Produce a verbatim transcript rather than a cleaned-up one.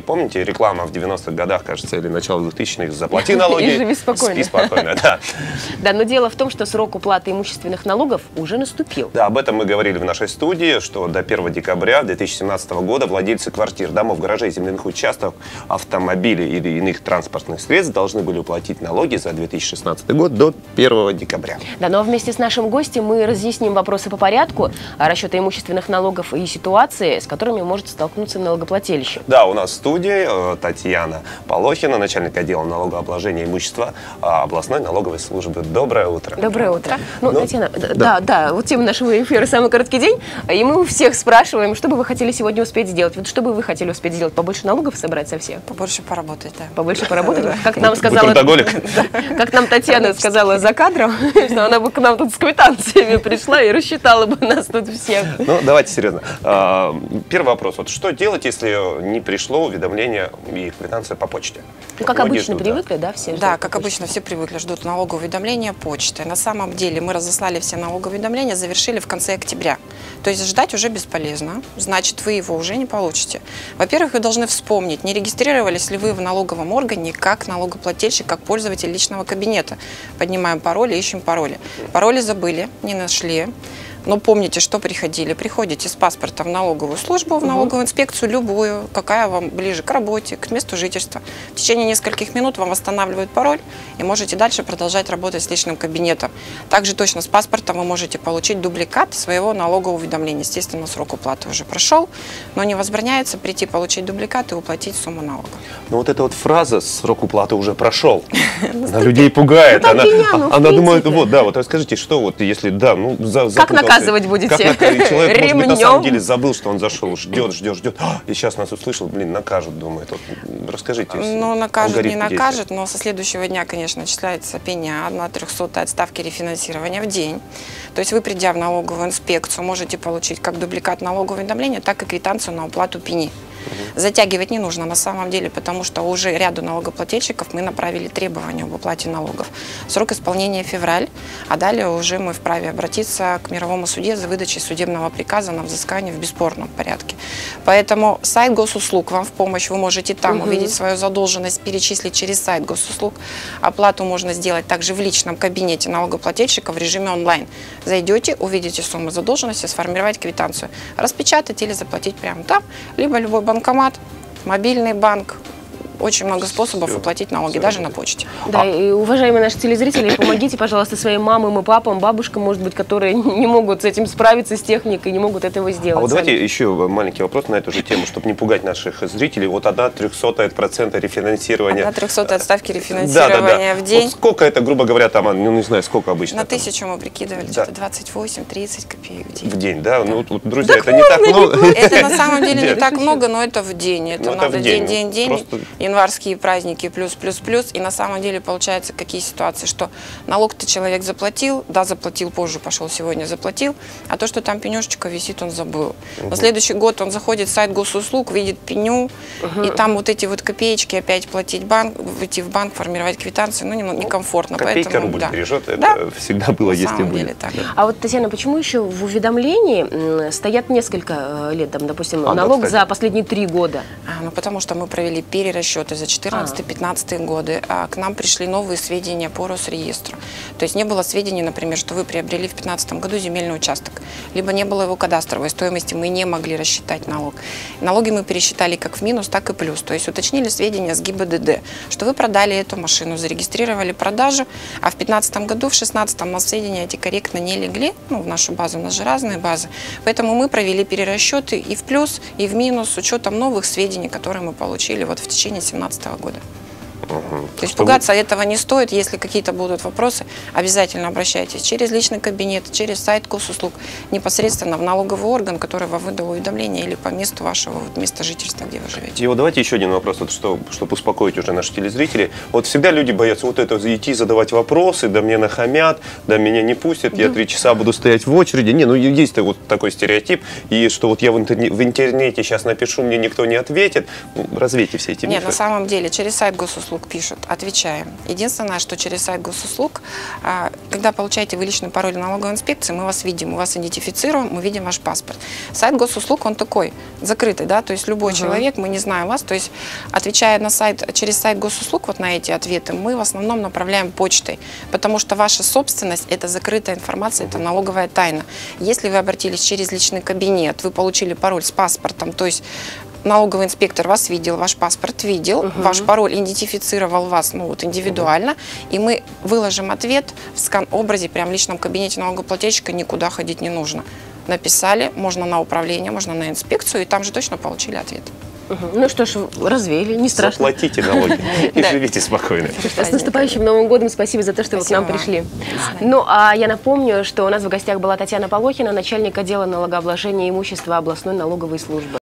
помните, реклама в девяностых годах, кажется, или начало двухтысячных, заплати налоги, и живи спокойно. Спи спокойно, да. Да, но дело в том, что срок уплаты имущественных налогов уже наступил. Да, об этом мы говорили в нашей студии, что до первого декабря две тысячи семнадцатого года владельцы квартир, домов, гаражей, земляных участков, автомобилей или иных транспортных средств должны были уплатить налоги за две тысячи шестнадцатый год до первого декабря. Да, но вместе с нашим гостем мы разъясним вопросы по порядку расчета имущественных налогов и ситуации, с которыми может столкнуться налогоплательщик. Да, у нас в студии Татьяна Полохина, начальник отдела налогообложения имущества областной налоговой службы. Доброе утро. Доброе утро. Ну, ну Татьяна, да, да, да, вот тема нашего эфира «Самый короткий день», и мы у всех спрашиваем, что бы вы хотели сегодня успеть сделать. Вот что бы вы хотели успеть сделать? Побольше налогов собрать со всех? Побольше поработать, да. Побольше поработать? Как нам сказала, как нам Татьяна сказала за кадром, что она бы к нам тут с квитанциями пришла и рассчитала бы нас тут всех. Ну, давайте серьезно. Первый вопрос. Вот что делать, если не пришло уведомление и квитанция по почте? Ну, как обычно привыкли, да, все? Да, как обычно все привыкли, ждут налоговое уведомление почты. На самом деле мы разослали все налоговые уведомления, завершили в конце октября. То есть ждать уже бесполезно, значит, вы его уже не получите. Во-первых, вы должны вспомнить, не регистрировались ли вы в налоговом органе как налогоплательщик, как пользователь личного кабинета. Поднимаем пароли, ищем пароли. Пароли забыли, не нашли. Но помните, что приходили. Приходите с паспортом в налоговую службу, в налоговую инспекцию, любую, какая вам ближе к работе, к месту жительства. В течение нескольких минут вам восстанавливают пароль, и можете дальше продолжать работать с личным кабинетом. Также точно с паспортом вы можете получить дубликат своего налогового уведомления. Естественно, срок уплаты уже прошел, но не возбраняется прийти получить дубликат и уплатить сумму налога. Ну вот эта вот фраза «срок уплаты уже прошел», она людей пугает. Она думает, вот, да, вот расскажите, что вот, если, да, ну, за наказывать будете? Как наказывать? Человек, может быть, на самом деле забыл, что он зашел, ждет, ждет, ждет, и сейчас нас услышал, блин, накажут, думает. Вот, расскажите. Ну, накажут, не накажут, но со следующего дня, конечно, начисляется пеня, одна трехсотая от ставки рефинансирования в день. То есть вы, придя в налоговую инспекцию, можете получить как дубликат налогового уведомления, так и квитанцию на уплату пени. Затягивать не нужно на самом деле, потому что уже ряду налогоплательщиков мы направили требования об уплате налогов. Срок исполнения февраль, а далее уже мы вправе обратиться к мировому суде за выдачей судебного приказа на взыскание в бесспорном порядке. Поэтому сайт госуслуг вам в помощь, вы можете там угу. увидеть свою задолженность, перечислить через сайт госуслуг. Оплату можно сделать также в личном кабинете налогоплательщика в режиме онлайн. Зайдете, увидите сумму задолженности, сформировать квитанцию, распечатать или заплатить прямо там, либо любой банкомат, мобильный банк. Очень много способов уплатить налоги, Все даже на почте. Да, и, уважаемые наши телезрители, помогите, пожалуйста, своим мамам и папам, бабушкам, может быть, которые не могут с этим справиться, с техникой, не могут этого сделать. А вот давайте еще маленький вопрос на эту же тему, чтобы не пугать наших зрителей. Вот одна трехсотая процента рефинансирования. Одна трехсотая от ставки рефинансирования да, да, да. в день. Вот сколько это, грубо говоря, там, ну не знаю, сколько обычно? На там? тысячу мы прикидывали, да. где-то двадцать восемь — тридцать копеек в день. В день, да? да. Ну, вот, друзья, так это не так много. Это на самом деле не так много, но это в день. Это надо день, день, день. Январские праздники. Плюс, плюс, плюс. И на самом деле получается какие ситуации, что налог-то человек заплатил, да, заплатил, позже пошел, сегодня заплатил, а то, что там пенюшечка висит, он забыл. Угу. На следующий год он заходит в сайт госуслуг, видит пеню, угу. и там вот эти вот копеечки опять платить банк, выйти в банк, формировать квитанции, ну, некомфортно. Копейка поэтому, рубль да. бережет, это да? всегда было, на есть самом и будет. Деле, так. А вот, Татьяна, почему еще в уведомлении стоят несколько лет, там, допустим, а, налог да, за последние три года? А, ну, потому что мы провели перерасчеты за четырнадцатый-пятнадцатый год. А к нам пришли новые сведения по Росреестру. То есть не было сведений, например, что вы приобрели в две тысячи пятнадцатом году земельный участок, либо не было его кадастровой стоимости, мы не могли рассчитать налог. Налоги мы пересчитали как в минус, так и плюс. То есть уточнили сведения с ГИБДД, что вы продали эту машину, зарегистрировали продажу, а в две тысячи пятнадцатом году, в две тысячи шестнадцатом у нас сведения эти корректно не легли, ну, в нашу базу, у нас же разные базы. Поэтому мы провели перерасчеты и в плюс, и в минус с учетом новых сведений, которые мы получили вот в течение две тысячи семнадцатого года. Угу. То есть пугаться этого не стоит. Если какие-то будут вопросы, обязательно обращайтесь через личный кабинет, через сайт госуслуг, непосредственно в налоговый орган, который вам выдал уведомление, или по месту вашего вот, места жительства, где вы живете. И вот давайте еще один вопрос, вот, что, чтобы успокоить уже наших телезрителей. Вот всегда люди боятся вот это идти задавать вопросы, да мне нахамят, да меня не пустят, я три часа буду стоять в очереди. Не, ну есть вот такой стереотип, и что вот я в интернете, в интернете сейчас напишу, мне никто не ответит. Ну, развейте все эти мифы. Нет, на самом деле через сайт госуслуг госуслуг пишут, отвечаем. Единственное, что через сайт госуслуг, когда получаете вы личный пароль налоговой инспекции, мы вас видим, мы вас идентифицируем, мы видим ваш паспорт. Сайт госуслуг, он такой, закрытый, да, то есть любой uh-huh. человек, мы не знаем вас, то есть отвечая на сайт, через сайт госуслуг вот на эти ответы, мы в основном направляем почтой, потому что ваша собственность – это закрытая информация, uh-huh. это налоговая тайна. Если вы обратились через личный кабинет, вы получили пароль с паспортом, то есть налоговый инспектор вас видел, ваш паспорт видел, uh-huh. ваш пароль идентифицировал вас, ну вот индивидуально, uh-huh. и мы выложим ответ в скан-образе, прямо в личном кабинете налогоплательщика, никуда ходить не нужно. Написали, можно на управление, можно на инспекцию, и там же точно получили ответ. Угу. Ну что ж, развеяли, не страшно. Заплатите налоги и живите спокойно. С наступающим Новым годом, спасибо за то, что вы к нам пришли. Ну, а я напомню, что у нас в гостях была Татьяна Полохина, начальник отдела налогообложения имущества областной налоговой службы.